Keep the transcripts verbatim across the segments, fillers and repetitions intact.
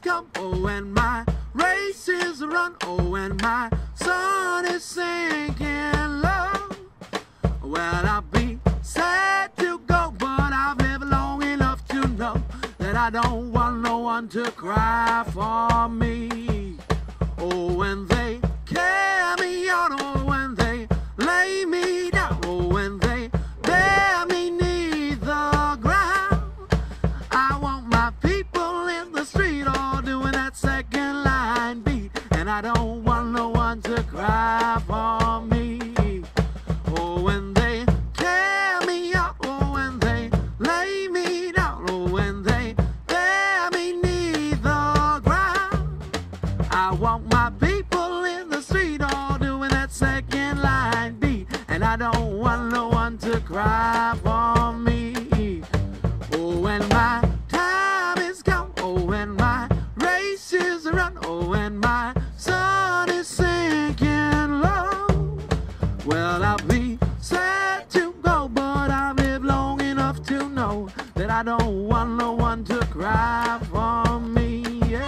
come, oh, and my race is run, oh, and my sun is sinking low. Well, I'll be sad to go, but I've lived long enough to know that I don't want no one to cry for me. Oh, when they carry me out, oh, when they lay me down, oh, when they bear me neath the ground, I want my people in the street all doing that second line beat, and I don't want no one to cry for me. Oh, when they carry me out, oh, when they lay me down, oh, when they bear me neath the ground, I want my people in the street all doing that second line beat, and I don't want no one to cry for me. Oh, when my time is gone, oh, when my race is run, oh, when my sun is sinking low, well, I'll be sad to go, but I've lived long enough to know that I don't want no one to cry for me. Yeah.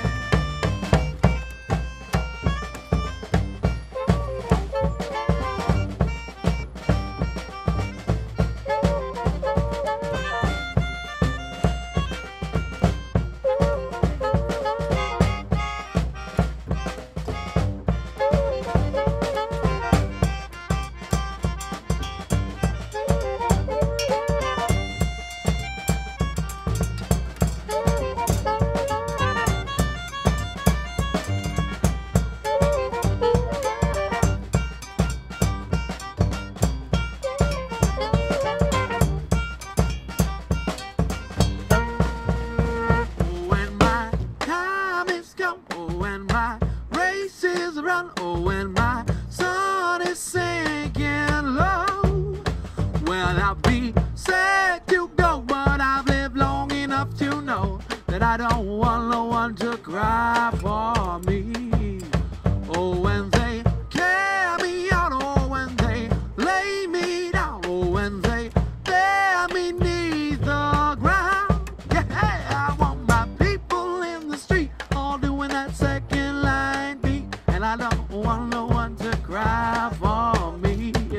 Run, oh, when my sun is sinking low, well, I'll be sad to go, but I've lived long enough to know that I don't want no one to cry for me. Oh, when they carry me out, oh, when they lay me down, oh, when they bear me neath the ground, yeah, I want my people in the street all doing that second line beat, and I don't want no one to cry for me, yeah.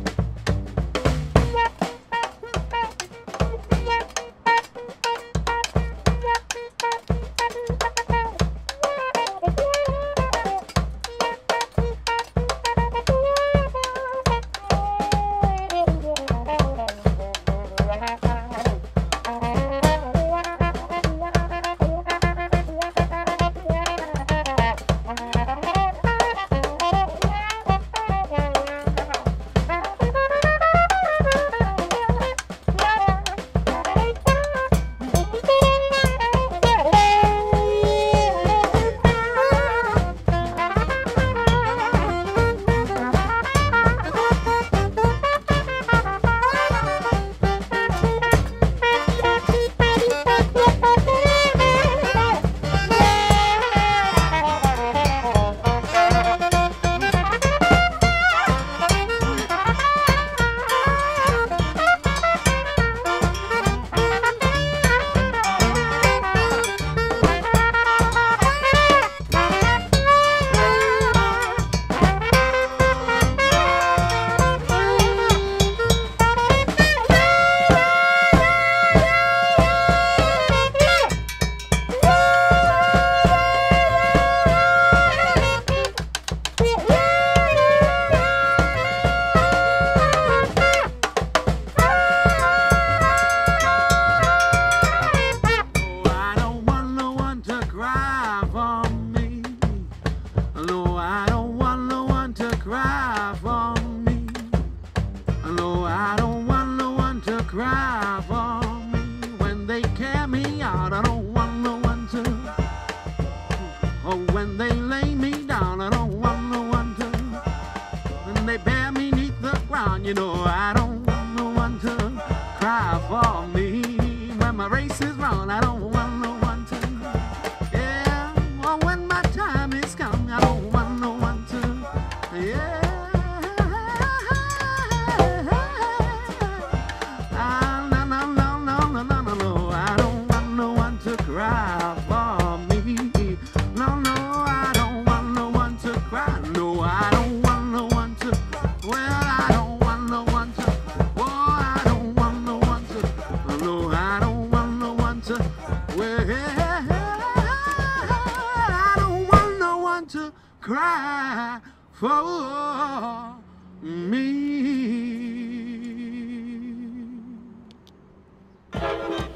Cry for me when they carry me out. I don't want no one to. Or when they lay me down, I don't want no one to. When they bear me neath the ground, you know I don't want no one to cry for me. When my race is run, I don't want no one to. Yeah, or when my time is come, I don't want no one to. Yeah. Cry for me. to cry for me.